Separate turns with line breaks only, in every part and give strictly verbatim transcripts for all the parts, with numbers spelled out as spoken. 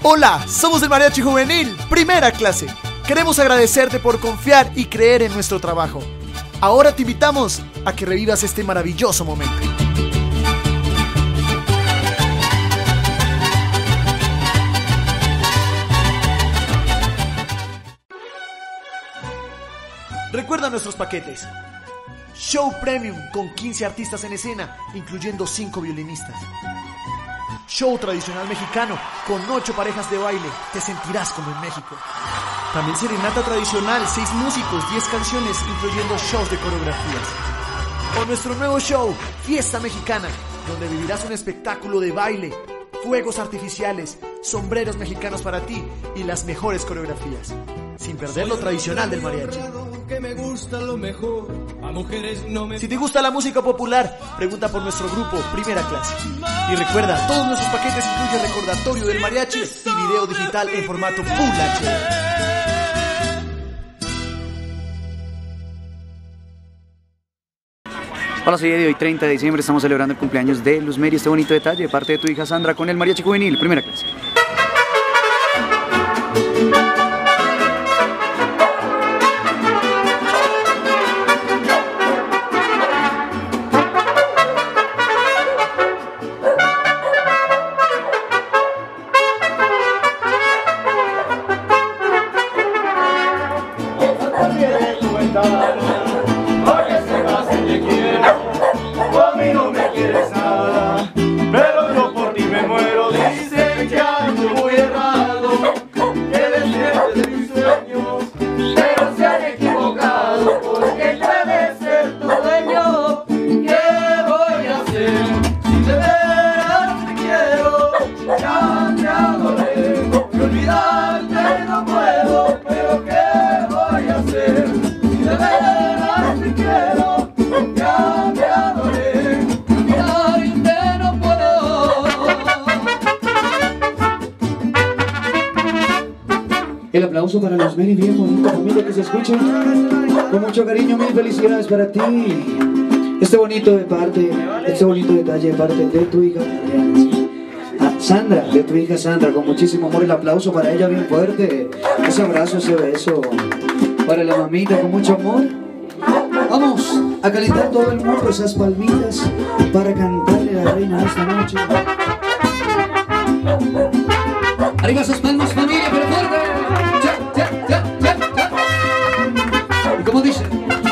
Hola, somos el Mariachi Juvenil, primera clase. Queremos agradecerte por confiar y creer en nuestro trabajo. Ahora te invitamos a que revivas este maravilloso momento. Recuerda nuestros paquetes. Show Premium con quince artistas en escena, incluyendo cinco violinistas. Show tradicional mexicano con ocho parejas de baile, te sentirás como en México. También serenata tradicional, seis músicos, diez canciones, incluyendo shows de coreografías. O nuestro nuevo show, Fiesta Mexicana, donde vivirás un espectáculo de baile, fuegos artificiales, sombreros mexicanos para ti y las mejores coreografías, sin perder lo tradicional del mariachi.
Que me gusta lo mejor, a mujeres no me...
Si te gusta la música popular, pregunta por nuestro grupo Primera Clase. Y recuerda, todos nuestros paquetes incluyen recordatorio del mariachi y video digital en formato Full H D.
Hola, soy Eddie. Hoy treinta de diciembre estamos celebrando el cumpleaños de Luz Mary. Este bonito detalle de parte de tu hija Sandra con el Mariachi Juvenil, Primera Clase.
Oye, se va si te quiero, tú a mí no me quieres nada, pero yo por ti me muero. Dicen que ando muy errado, que despiertes de mis sueños, pero se han equivocado, porque puede ser tu dueño. ¿Qué voy a hacer si de veras te quiero? Ya te adoré, y olvidarte no puedo, pero ¿qué voy a hacer? De veras te quiero, ya te adoré, olvidarte no puedo.
El aplauso para Luz Mary, bien bonita familia que se escucha. Con mucho cariño, mil felicidades para ti. Este bonito de parte, este bonito detalle de parte de tu hija ah, Sandra, de tu hija Sandra, con muchísimo amor. El aplauso para ella bien fuerte. Ese abrazo, ese beso. Para la mamita con mucho amor. Vamos a calentar todo el mundo esas palmitas para cantarle a la reina esta noche. Arriba esas palmas, familia, pero fuerte. Ya, ya, ya, ya, ya. Y como dice,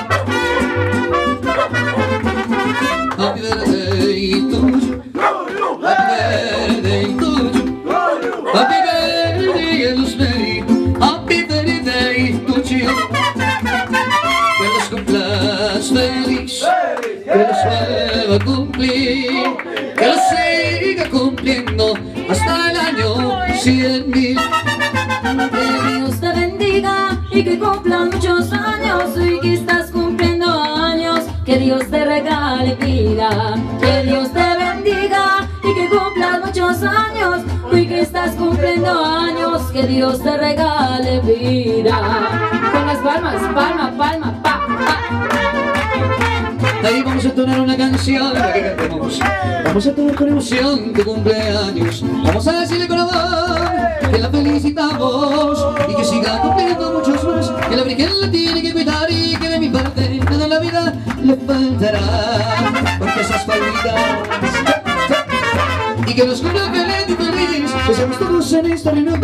Happy birthday to you, happy birthday to you, happy birthday Luz Mary, happy birthday to you. Que los cumplas feliz, que los vuelva a cumplir, que los siga cumpliendo hasta el año cien mil.
Que Dios te bendiga y que cumplan muchos años. Hoy que estás cumpliendo años, que Dios te regale vida. Que Dios te bendiga y que cumplan muchos años. Hoy que estás cumpliendo años, que Dios te regale vida. Con las palmas, palma, palma, pa, pa.
Ahí vamos a entonar una canción para que cantemos. Vamos a tonar con emoción tu cumpleaños. Vamos a decirle con amor que la felicitamos y que siga cumpliendo muchos más. Que la Virgen la tiene que cuidar y que de mi parte toda la vida le faltará. Porque esas palmitas y que nos cumpla feliz y feliz. Que seamos todos en esta reunión.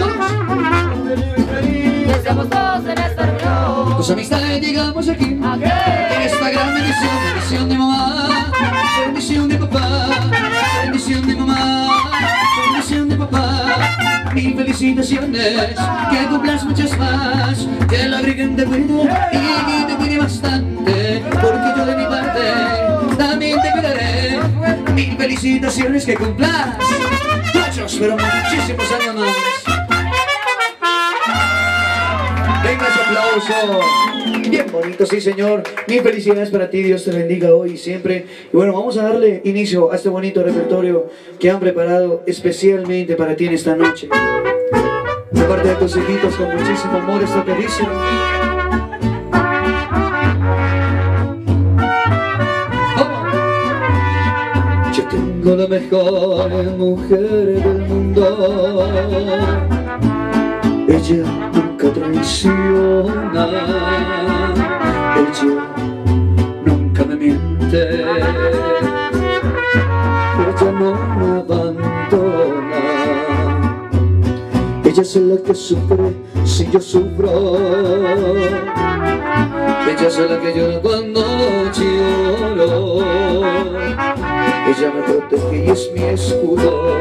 Que seamos todos en esta reunión.
Tus amistades llegamos aquí en esta gran bendición, bendición de mamá, bendición de papá, bendición de mamá, bendición de papá. Mil felicitaciones, que cumplas muchas más, que la Virgen te cuide y que te cuide bastante, porque yo de mi parte también te cuidaré. Mil felicitaciones, que cumplas muchos, pero muchísimos años más. Venga ese aplauso. Bien bonito, sí señor. Mil felicidades para ti, Dios te bendiga hoy y siempre. Y bueno, vamos a darle inicio a este bonito repertorio que han preparado especialmente para ti en esta noche. De parte de tus hijitos, con muchísimo amor, esto que dice. Yo tengo la mejor mujer del mundo. silencio nunca me miente. Ella no me abandona. Ella es la que sufre si yo sufro. Ella es la que llora cuando lloro. Ella me protege y es mi escudo.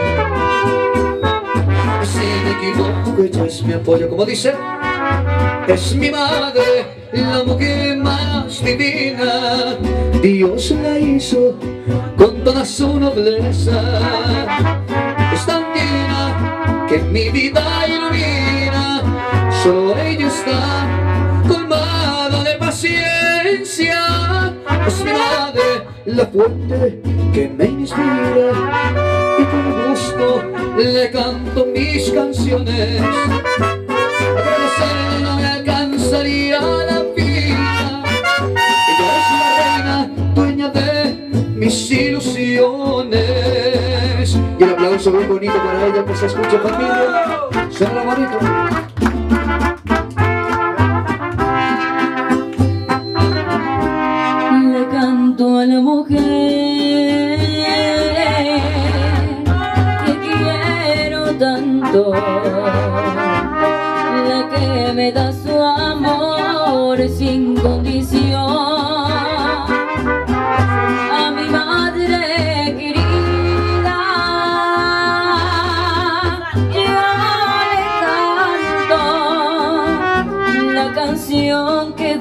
Si me equivoco, ella es mi apoyo. Como dice, es mi madre, la mujer más divina. Dios la hizo con toda su nobleza. Es tan divina que mi vida ilumina. Solo ella está colmada de paciencia. Es mi madre, la fuente que me inspira. Y con gusto le canto mis canciones. Agradecerle no me alcanzaría la vida. Ella es la reina, dueña de mis ilusiones. Y el aplauso bien bonito para ella, que se escuche, familia. Suena bonito.
Le canto a la mujer que quiero tanto, la que me da su amor sin condición. A mi madre querida yo le canto la canción que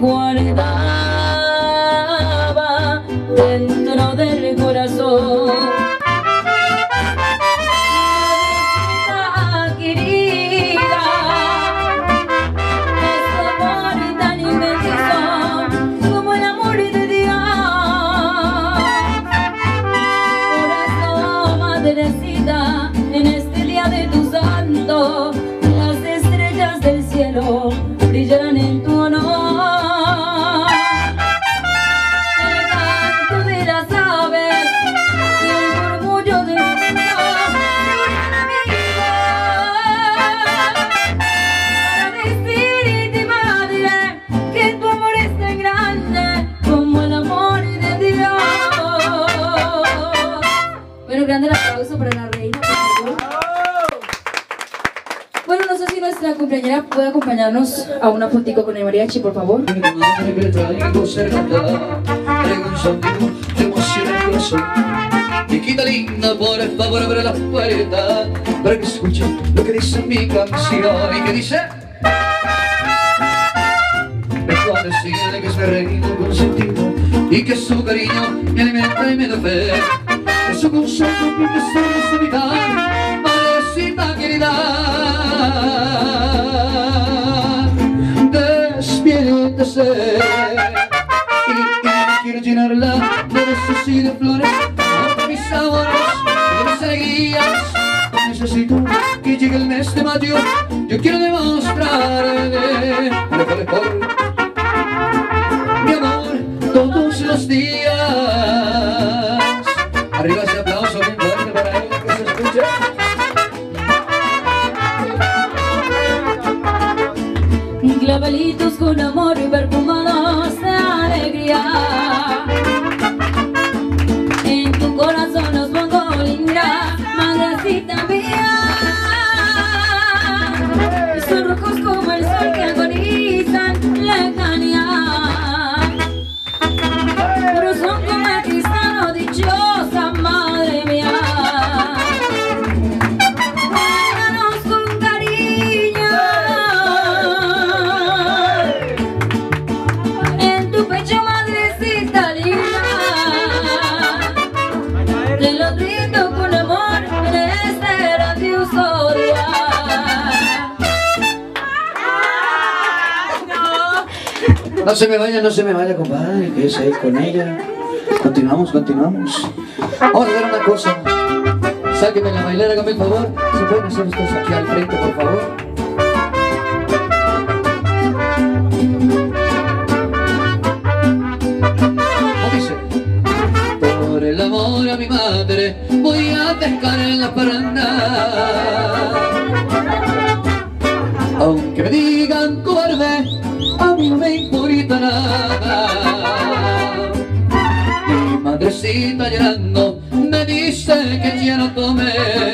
guardaba dentro del corazón. Mamita querida, este amor tan inmenso como el amor de Dios. Por eso, madrecita, en este día de tu santo, las estrellas del cielo brillarán en tu honor. Grande el aplauso para la reina, por favor. Bueno, no sé si nuestra cumpleañera puede acompañarnos a una fotico con el mariachi, por favor.
Chiquita linda, por favor abre la puerta para que escuche lo que dice mi canción. ¿Y que dice? Vengo a decirle que es mi reina consentida y que su cariño me alimenta y me da fe. Que su consuelo mi tesoro es vital, madrecita querida. Despiértese y, y quiero llenarla de besos y de flores, de mis sabores, de mis alegrías. Necesito que llegue el mes de mayo. Yo quiero demostrarle lo que mejor mi amor todos los días. Arriba ese aplauso bien fuerte para él, que se escuche.
Clavelitos con amor y perfumados de alegría. En tu corazón los pongo linda, madrecita mía. Y son rojos como el sol que agonizan lejanía. Pero son como el cristal dichosa, madre mía. Háganos con cariño. En tu pecho, madrecita linda. Te lo brindo con amor en este grandioso día.
No se me vaya, no se me vaya, compadre, que es ahí con ella. Continuamos, continuamos. Vamos a hacer una cosa. Sáquenme la bailera, háganme el favor. ¿Se pueden hacer ustedes aquí al frente, por favor? ¿Cómo dice? Por el amor a mi madre voy a pescar en la parranda. Aunque me digan cobarde, a mí no me importa.
necesita nada. Mi madrecita llorando me dice que ya no tome.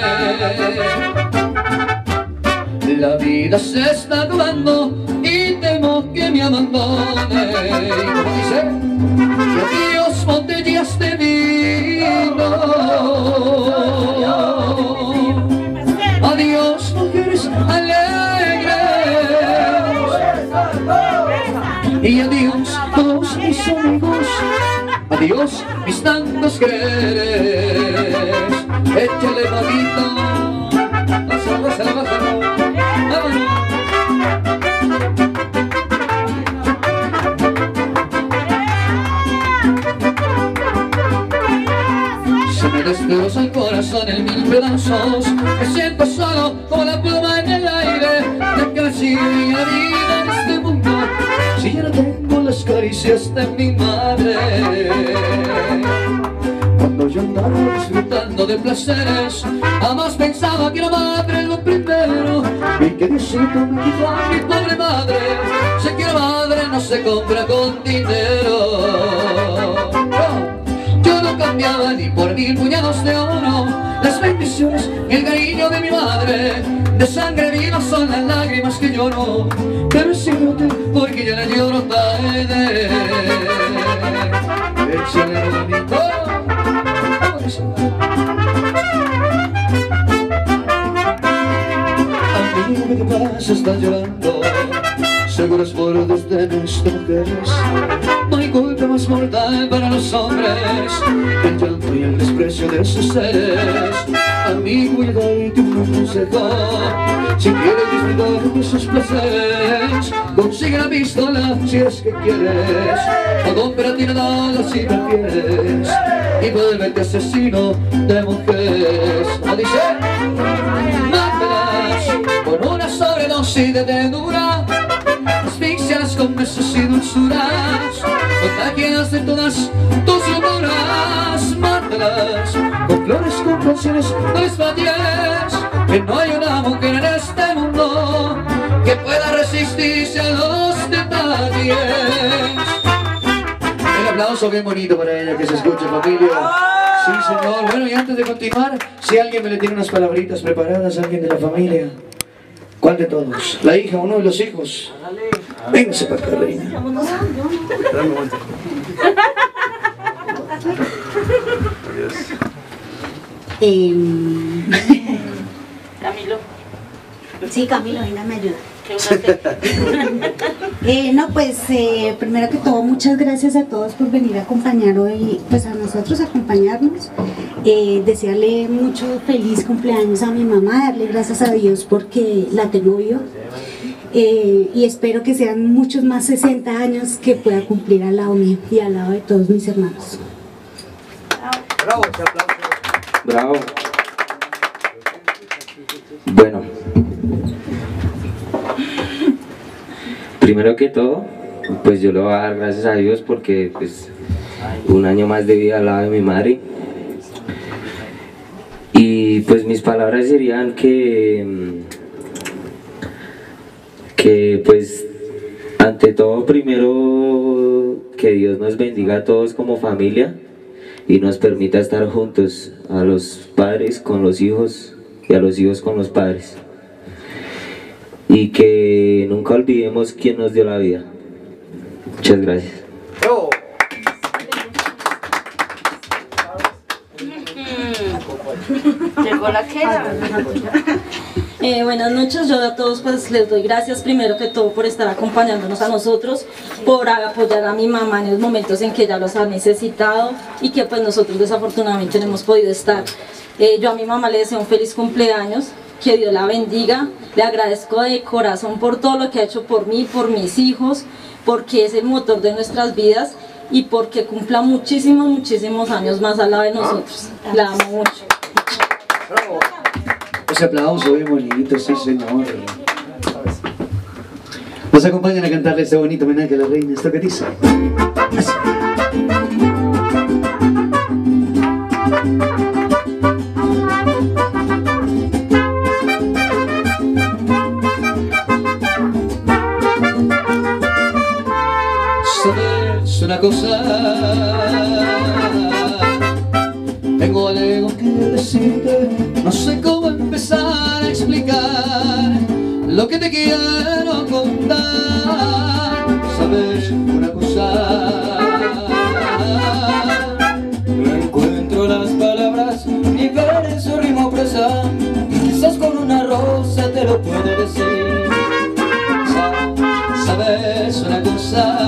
La vida se está acabando y temo que me abandone. Y como dice, y adiós botellas de vino, adiós mujeres alegres, y adiós todos mis amigos, adiós mis tantos quereres. Échale bonito, pásalo, pásalo, pásalo. Se me destroza el corazón en mil pedazos. Me siento solo como la pluma en el aire. De casi la vida en este mundo, si ya no tengo las caricias de mi madre. Cuando yo andaba disfrutando de placeres, jamás pensaba que la madre es lo primero. Y que Diosito me quitó a mi pobre madre. Sé que la madre no se compra con dinero. No, yo no cambiaba ni por mil puñados de oro las bendiciones y el cariño de mi madre. De sangre viva son las lágrimas que lloro, pero es inútil porque ya la lloro tarde. Échale bonito. Amigo, ¿qué te pasa? Estás llorando. Seguro es por los desdenes de mujeres. No hay culpa más mortal para los hombres que el llanto y el desprecio de sus seres. Amigo, y darte un consejo: si quieres disfrutar de sus placeres, consigue la pistola si es que quieres, o cómprate una dala si prefieres, y vuélvete asesino de mujeres. ¿Cómo dice? Mátalas con una sobredosis de ternura, asfixias con besos y dulzuras, contagias de todas tus locuras. Mátalas con flores, con canciones, no les falles, que no hay una mujer en este mundo que pueda resistirse a los detalles. El aplauso bien bonito para ella, que se escuche, familia. Sí, señor. Bueno, y antes de continuar, si alguien me le tiene unas palabritas preparadas, alguien de la familia. ¿Cuál de todos? ¿La hija, uno de los hijos? Véngase para acá, reina.
Eh, Camilo. Sí, Camilo, venga, me ayuda. eh, no, pues eh, primero que todo, muchas gracias a todos por venir a acompañar hoy, pues a nosotros, a acompañarnos. Eh, desearle mucho feliz cumpleaños a mi mamá, darle gracias a Dios porque la tengo viva. Eh, y espero que sean muchos más sesenta años que pueda cumplir al lado mío y al lado de todos mis hermanos.
Bravo, te aplauso.
Bravo. Bueno, primero que todo, pues yo le voy a dar gracias a Dios porque pues un año más de vida al lado de mi madre. Y pues mis palabras serían que que pues ante todo, primero que Dios nos bendiga a todos como familia y nos permita estar juntos, a los padres con los hijos y a los hijos con los padres, y que nunca olvidemos quién nos dio la vida. Muchas gracias.
Oh.
Llegó la queda. Eh, buenas noches, yo a todos pues les doy gracias primero que todo por estar acompañándonos a nosotros, por apoyar a mi mamá en los momentos en que ella los ha necesitado y que pues nosotros desafortunadamente no hemos podido estar. Eh, yo a mi mamá le deseo un feliz cumpleaños, que Dios la bendiga, le agradezco de corazón por todo lo que ha hecho por mí, por mis hijos, porque es el motor de nuestras vidas y porque cumpla muchísimos, muchísimos años más al lado de nosotros. La amo mucho.
Bravo. Ese aplauso bien bonito, sí señor. Nos acompañan a cantarle este bonito homenaje a la reina. ¿Esto qué dice? Así.
sabes una cosa, tengo algo que decirte, no sé cómo empezar a explicar lo que te quiero contar. Sabes una cosa, no encuentro las palabras ni ver en su ritmo presa, quizás con una rosa te lo puedo decir. Sabes una cosa,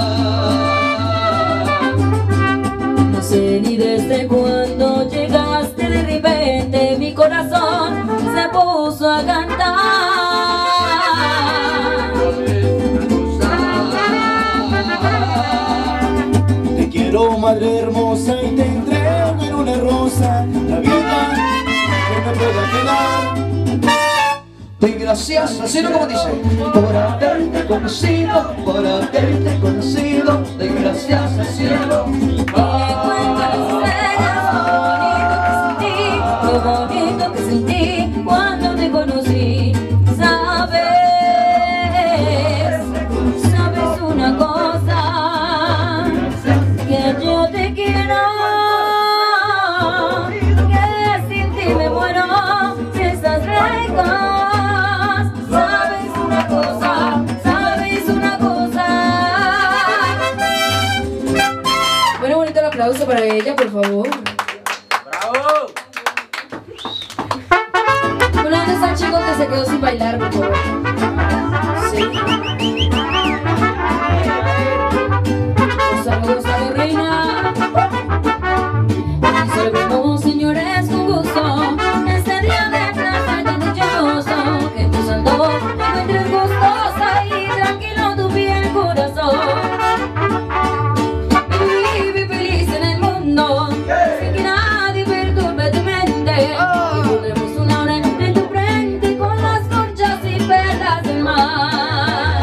no sé ni desde cuándo llegaste, de repente mi corazón se puso a cantar.
Te quiero, madre hermosa, y te entrego en una rosa la vida que me pueda quedar.
Doy gracias, así no como dice, por haberte conocido, por haberte conocido. Doy gracias al cielo.
Lo bonito que sentí cuando te conocí. Sabes, sabes una cosa, que yo te quiero, que sin ti me muero de esas reglas. Sabes una cosa, sabes una cosa. Bueno, bonito el aplauso para ella, por favor. ¿Dónde está el chico que se quedó sin bailar, por favor? Sí. Los saludos a la reina. Y celebremos, señores, con gusto este día de plaza tan dichoso, que tu santo te encuentres gustosa y tranquilo tu piel corazón. Vive feliz en el mundo, sin que nadie perturbe tu mente. Y podremos una hora en tu frente con las conchas y perlas del mar.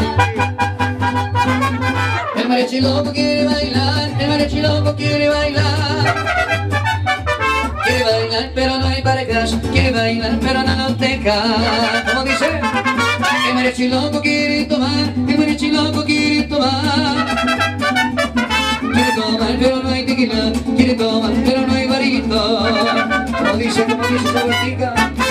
El mariachi loco quiere bailar, el mariachi loco quiere bailar. Quiere bailar pero no hay parejas, quiere bailar pero no nos deja. Como dice, el mariachi loco quiere tomar, el mariachi loco quiere tomar. Quiere tomar pero no hay tequila, quiere tomar pero no hay varito. Como dice, como dice esa botica.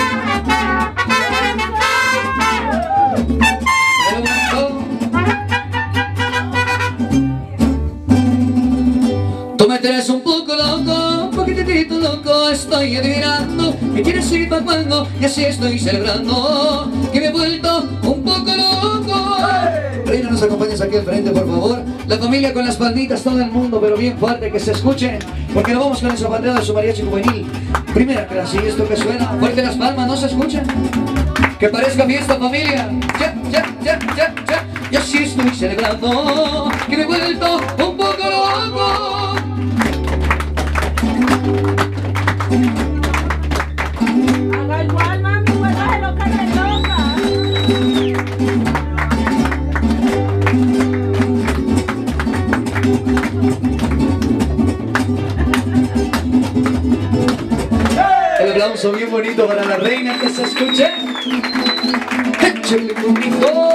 Tú me traes un poco loco, un poquitito loco, estoy adivinando que quieres ir pa' cuando, y así estoy celebrando que me he vuelto un poco loco. Reina, nos acompañas aquí al frente, por favor. La familia con las palmitas, todo el mundo, pero bien fuerte, que se escuche, porque nos vamos con el zapateo de su mariachi juvenil. Primera clase, y esto que suena, fuerte las palmas, ¿no se escucha? Que parezca fiesta, familia. Ya, ya, ya, ya, ya. Y así estoy celebrando que me he vuelto un poco loco.
Haga igual, mami, vuelva loca de loca.
El aplauso bien bonito para la reina, que se escuche. Échale conmigo.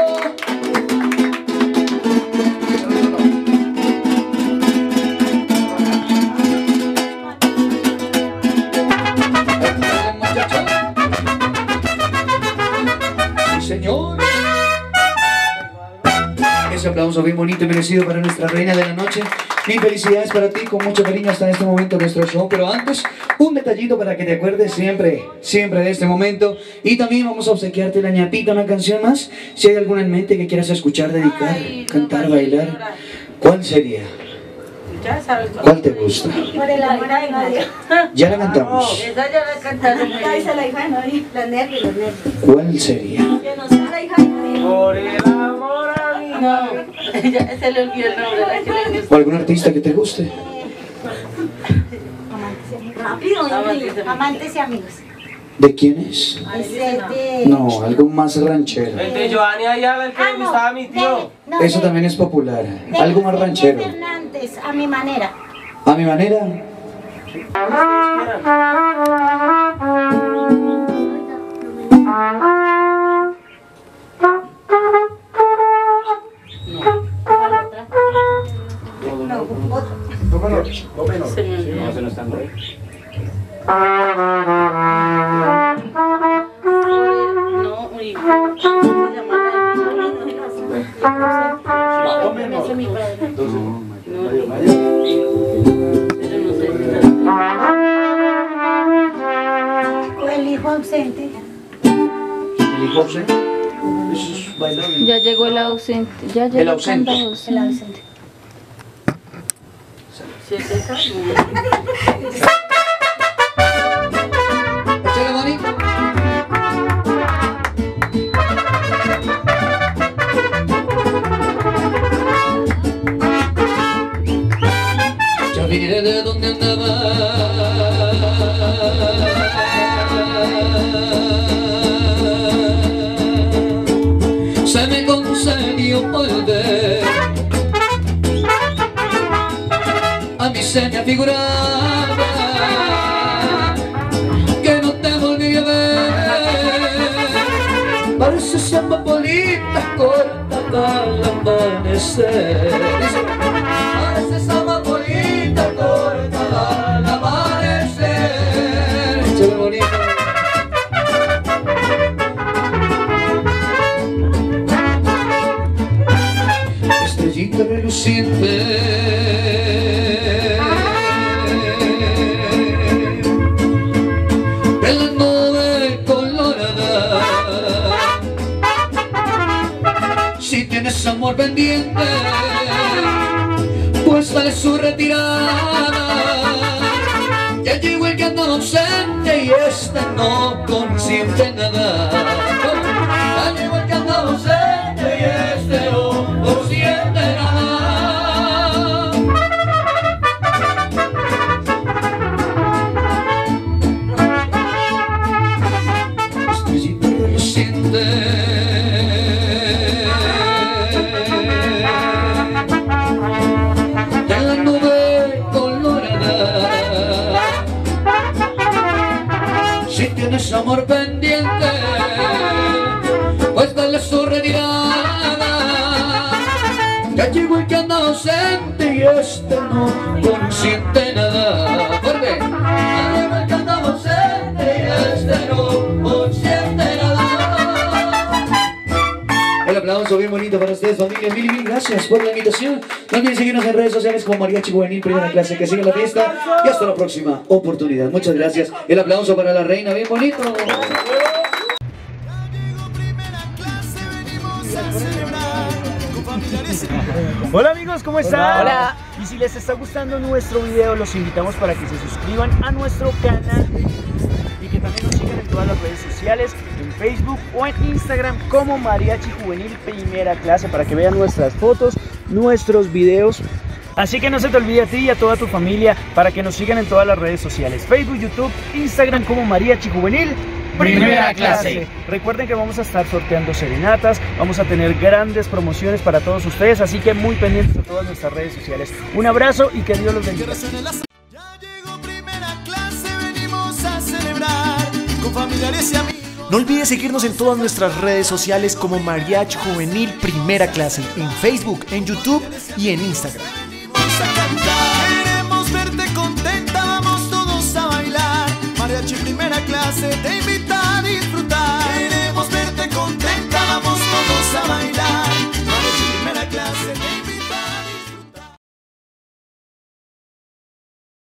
Sí, señor. Ese aplauso bien bonito y merecido para nuestra reina de la noche. Mil felicidades para ti, con mucho cariño hasta este momento nuestro show. Pero antes, un detallito para que te acuerdes siempre, siempre de este momento. Y también vamos a obsequiarte la ñapita, una canción más. Si hay alguna en mente que quieras escuchar, dedicar, Ay, cantar, no, bailar, ¿cuál sería?
Ya sabes.
¿Cuál te gusta?
Por el amor de nadie.
Ya la cantamos.
Esa ya la cantaron.
Ya dice la hija de nadie. Los nervios, los nervios.
¿Cuál sería?
Que no sea la hija de nadie.
Por el amor a mí.
No, ya se le olvidó el nombre de la que le gusta.
¿O algún artista que te guste?
Rápido, Amantes, amantes y amigos.
¿De quién es?
Es de...
No, algo más ranchero.
El de Giovanni Ayala, el que le gustaba a mi tío.
No,
Eso
de-
también es popular.
de
Algo más
Vicente
ranchero.
Fernández, a mi manera.
A mi manera.
no, otro.
Do menor, do menor.
Sí.
No, se no están ahí.
No, uy.
Do menor.
Ese es mi padre.
Mayor, mayor.
Pero no sé.
O el hijo ausente.
El hijo ausente. Eso es bailar.
Ya llegó el ausente. Ya llegó
El ausente.
cantado,
El ausente.
Si es esa, no.
Échale, Moni.
Ya vine de donde andaba, se me concedió volver. A mí se me afiguraba que no te volví a ver. Pareces amapolita cortada al amanecer. Pareces amapolita cortada al amanecer. Échale, bonito. Estrellita reluciente en la nube colorada, si tienes amor pendiente, pues dale su retirada. Ya llegó el que anda ausente y este no consiente nada. Ya llegó el que anda ausente y este no consiente nada. Estrellita reluciente de la nube colorada, si tienes amor pendiente, pues dale su retirada. Ya llegó el que anda ausente y este no consiente nada. Fuerte. Ya llegó el que anda ausente y este no consiente nada.
El aplauso bien bonito para ustedes, familia. Mil y mil gracias por la invitación. No olviden seguirnos en redes sociales como Mariachi Juvenil Primera Clase. Que siga la fiesta y hasta la próxima oportunidad. Muchas gracias. El aplauso para la reina, bien bonito.
Hola amigos, ¿cómo están? Hola. Y si les está gustando nuestro video, los invitamos para que se suscriban a nuestro canal y que también nos sigan en todas las redes sociales, en Facebook o en Instagram como Mariachi Juvenil Primera Clase, para que vean nuestras fotos, nuestros videos. Así que no se te olvide a ti y a toda tu familia para que nos sigan en todas las redes sociales, Facebook, YouTube, Instagram como Mariachi Juvenil Primera Clase. Recuerden que vamos a estar sorteando serenatas, vamos a tener grandes promociones para todos ustedes, así que muy pendientes de todas nuestras redes sociales. Un abrazo y que Dios los bendiga.
Ya llegó Primera Clase, venimos a celebrar con familiares y amigos. No olvides seguirnos en todas nuestras redes sociales como Mariachi Juvenil Primera Clase, en Facebook, en YouTube y en Instagram. Queremos verte contenta, vamos todos a bailar. Mariachi Primera Clase.